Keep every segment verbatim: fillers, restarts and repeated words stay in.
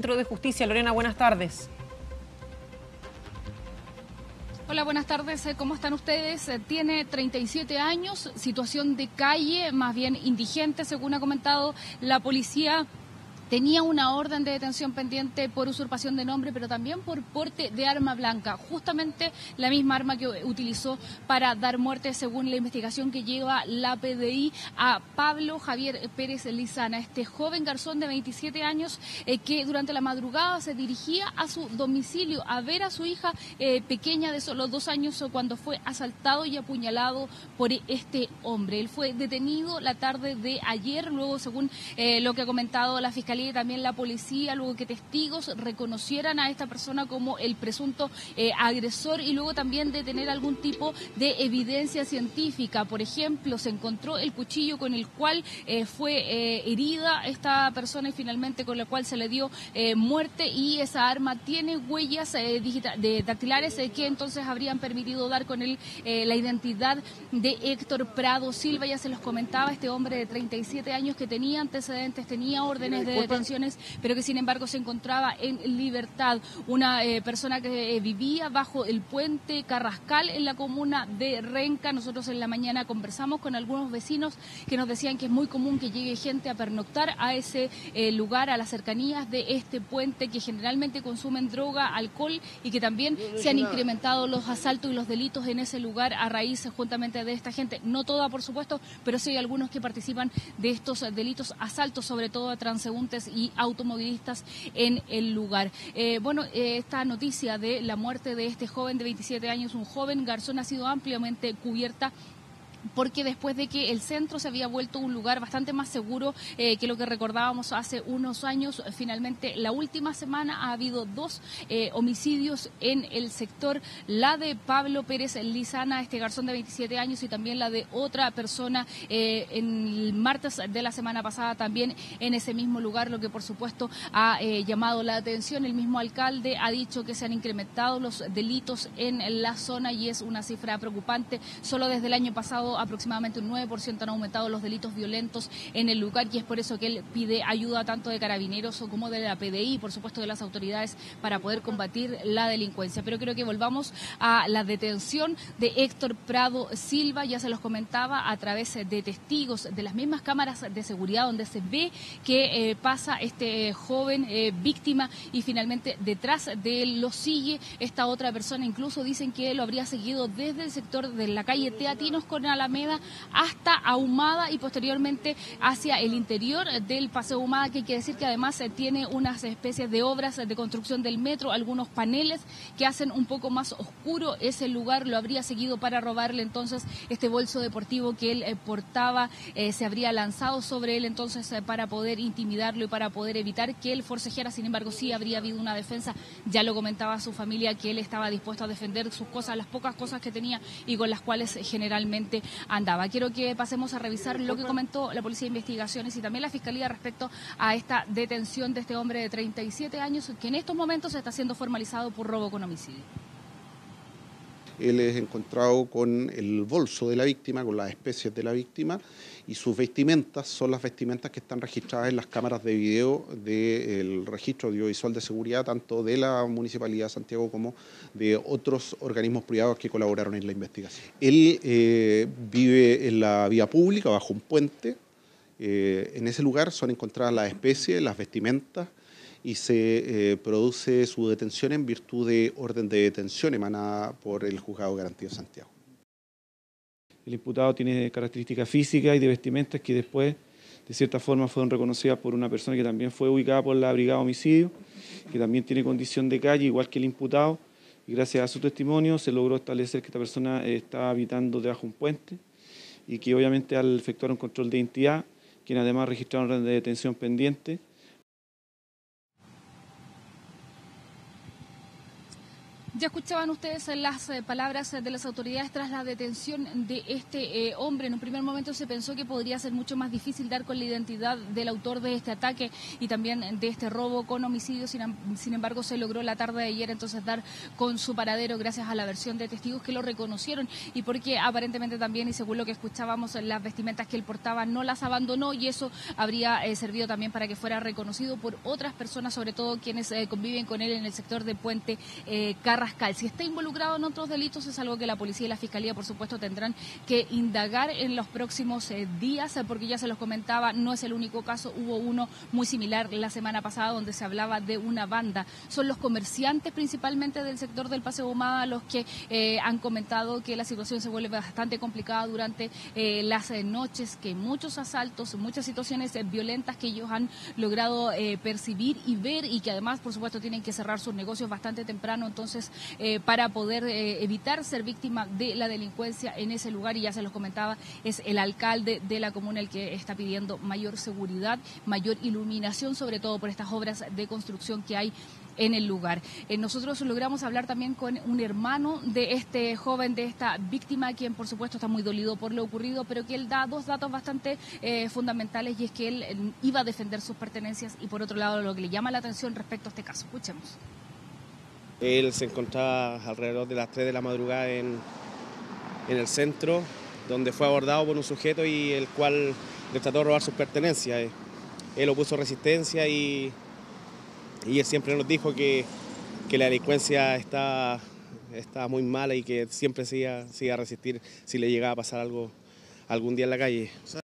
Ministro de Justicia. Lorena, buenas tardes. Hola, buenas tardes. ¿Cómo están ustedes? Tiene treinta y siete años, situación de calle, más bien indigente, según ha comentado la policía. Tenía una orden de detención pendiente por usurpación de nombre, pero también por porte de arma blanca, justamente la misma arma que utilizó para dar muerte, según la investigación que lleva la P D I, a Pablo Javier Pérez Lizana, este joven garzón de veintisiete años eh, que durante la madrugada se dirigía a su domicilio a ver a su hija eh, pequeña de solo dos años cuando fue asaltado y apuñalado por este hombre. Él fue detenido la tarde de ayer, luego, según eh, lo que ha comentado la Fiscalía y también la policía, luego que testigos reconocieran a esta persona como el presunto eh, agresor, y luego también de tener algún tipo de evidencia científica. Por ejemplo, se encontró el cuchillo con el cual eh, fue eh, herida esta persona y finalmente con la cual se le dio eh, muerte, y esa arma tiene huellas eh, digital, de dactilares eh, que entonces habrían permitido dar con él eh, la identidad de Héctor Prado Silva. Ya se los comentaba, este hombre de treinta y siete años que tenía antecedentes, tenía órdenes de detenciones, pero que sin embargo se encontraba en libertad. Una eh, persona que eh, vivía bajo el puente Carrascal en la comuna de Renca. Nosotros en la mañana conversamos con algunos vecinos que nos decían que es muy común que llegue gente a pernoctar a ese eh, lugar, a las cercanías de este puente, que generalmente consumen droga, alcohol, y que también se han incrementado los asaltos y los delitos en ese lugar a raíz justamente de esta gente. No toda, por supuesto, pero sí hay algunos que participan de estos delitos, asaltos, sobre todo a transeúntes y automovilistas en el lugar. Eh, bueno, eh, esta noticia de la muerte de este joven de veintisiete años, un joven garzón, ha sido ampliamente cubierta, porque después de que el centro se había vuelto un lugar bastante más seguro eh, que lo que recordábamos hace unos años, finalmente la última semana ha habido dos eh, homicidios en el sector, la de Pablo Pérez Lizana, este garzón de veintisiete años, y también la de otra persona eh, en el martes de la semana pasada también en ese mismo lugar, lo que por supuesto ha eh, llamado la atención. El mismo alcalde ha dicho que se han incrementado los delitos en la zona y es una cifra preocupante. Solo desde el año pasado aproximadamente un nueve por ciento han aumentado los delitos violentos en el lugar, y es por eso que él pide ayuda tanto de carabineros como de la P D I y por supuesto de las autoridades para poder combatir la delincuencia. Pero creo que volvamos a la detención de Héctor Prado Silva. Ya se los comentaba a través de testigos de las mismas cámaras de seguridad, donde se ve que eh, pasa este joven eh, víctima y finalmente detrás de él lo sigue esta otra persona. Incluso dicen que lo habría seguido desde el sector de la calle Teatinos con Alameda hasta Ahumada y posteriormente hacia el interior del Paseo Ahumada, que hay que decir que además tiene unas especies de obras de construcción del metro, algunos paneles que hacen un poco más oscuro ese lugar. Lo habría seguido para robarle entonces este bolso deportivo que él eh, portaba, eh, se habría lanzado sobre él entonces eh, para poder intimidarlo y para poder evitar que él forcejeara. Sin embargo, sí habría habido una defensa, ya lo comentaba su familia, que él estaba dispuesto a defender sus cosas, las pocas cosas que tenía y con las cuales generalmente andaba. Quiero que pasemos a revisar lo que comentó la Policía de Investigaciones y también la Fiscalía respecto a esta detención de este hombre de treinta y siete años que en estos momentos está siendo formalizado por robo con homicidio. Él es encontrado con el bolso de la víctima, con las especies de la víctima, y sus vestimentas son las vestimentas que están registradas en las cámaras de video del registro audiovisual de seguridad, tanto de la Municipalidad de Santiago como de otros organismos privados que colaboraron en la investigación. Él eh, vive en la vía pública, bajo un puente. Eh, en ese lugar son encontradas las especies, las vestimentas, y se eh, produce su detención en virtud de orden de detención emanada por el Juzgado de Garantía de Santiago. El imputado tiene características físicas y de vestimentas que después, de cierta forma, fueron reconocidas por una persona que también fue ubicada por la Brigada de Homicidio, que también tiene condición de calle, igual que el imputado, y gracias a su testimonio se logró establecer que esta persona está habitando debajo de un puente y que obviamente al efectuar un control de identidad, quien además registraron orden de detención pendiente. Ya escuchaban ustedes las eh, palabras de las autoridades tras la detención de este eh, hombre. En un primer momento se pensó que podría ser mucho más difícil dar con la identidad del autor de este ataque y también de este robo con homicidio. Sin, sin embargo, se logró la tarde de ayer entonces dar con su paradero gracias a la versión de testigos que lo reconocieron y porque aparentemente también, y según lo que escuchábamos, las vestimentas que él portaba no las abandonó y eso habría eh, servido también para que fuera reconocido por otras personas, sobre todo quienes eh, conviven con él en el sector de Puente eh, Carrascal. Si está involucrado en otros delitos es algo que la policía y la fiscalía, por supuesto, tendrán que indagar en los próximos eh, días, porque ya se los comentaba, no es el único caso, hubo uno muy similar la semana pasada donde se hablaba de una banda. Son los comerciantes principalmente del sector del Paseo Ahumada los que eh, han comentado que la situación se vuelve bastante complicada durante eh, las eh, noches, que muchos asaltos, muchas situaciones eh, violentas que ellos han logrado eh, percibir y ver y que además, por supuesto, tienen que cerrar sus negocios bastante temprano, entonces Eh, para poder eh, evitar ser víctima de la delincuencia en ese lugar. Y ya se los comentaba, es el alcalde de la comuna el que está pidiendo mayor seguridad, mayor iluminación, sobre todo por estas obras de construcción que hay en el lugar. Eh, nosotros logramos hablar también con un hermano de este joven, de esta víctima, quien por supuesto está muy dolido por lo ocurrido, pero que él da dos datos bastante eh, fundamentales, y es que él eh, iba a defender sus pertenencias y por otro lado lo que le llama la atención respecto a este caso. Escuchemos. Él se encontraba alrededor de las tres de la madrugada en, en el centro, donde fue abordado por un sujeto y el cual le trató de robar sus pertenencias. Él opuso resistencia y, y él siempre nos dijo que, que la delincuencia está, está muy mala y que siempre se iba, se iba a resistir si le llegaba a pasar algo algún día en la calle.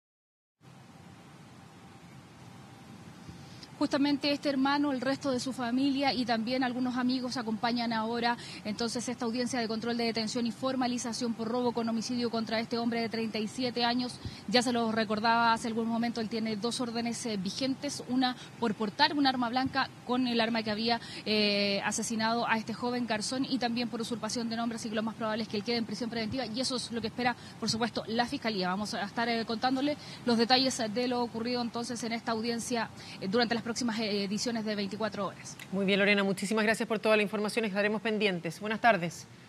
Justamente este hermano, el resto de su familia y también algunos amigos acompañan ahora entonces esta audiencia de control de detención y formalización por robo con homicidio contra este hombre de treinta y siete años. Ya se lo recordaba hace algún momento, él tiene dos órdenes eh, vigentes, una por portar un arma blanca con el arma que había eh, asesinado a este joven Garzón y también por usurpación de nombre, así que lo más probable es que él quede en prisión preventiva y eso es lo que espera, por supuesto, la Fiscalía. Vamos a estar eh, contándole los detalles de lo ocurrido entonces en esta audiencia eh, durante las próximas ediciones de veinticuatro horas. Muy bien, Lorena, muchísimas gracias por toda la información, estaremos pendientes. Buenas tardes.